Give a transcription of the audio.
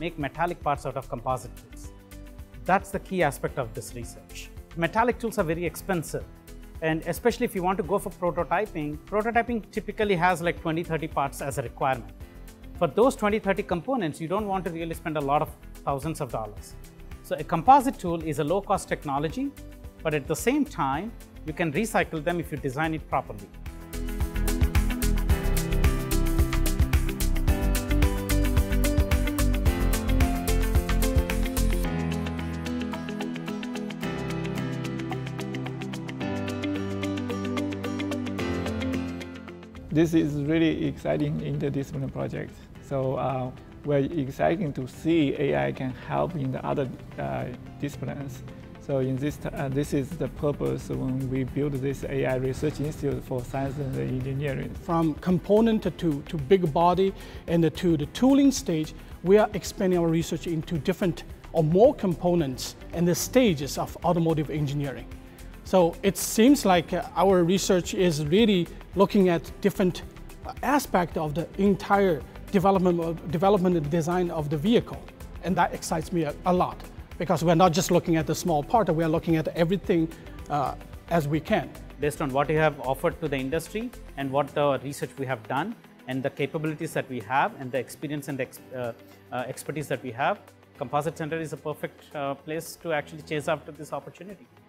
make metallic parts out of composite tools. That's the key aspect of this research. Metallic tools are very expensive, and especially if you want to go for prototyping typically has like 20-30 parts as a requirement. For those 20-30 components, you don't want to really spend a lot of thousands of dollars. So a composite tool is a low-cost technology, but at the same time, you can recycle them if you design it properly. This is really exciting interdisciplinary project. So we're excited to see AI can help in the other disciplines. So in this is the purpose when we built this AI Research Institute for Science and Engineering. From component to big body and to the tooling stage, we are expanding our research into different or more components and the stages of automotive engineering. So it seems like our research is really looking at different aspects of the entire development and design of the vehicle. And that excites me a lot, because we're not just looking at the small part, we are looking at everything as we can. Based on what you have offered to the industry and what the research we have done and the capabilities that we have and the experience and the expertise that we have, Composite Center is a perfect place to actually chase after this opportunity.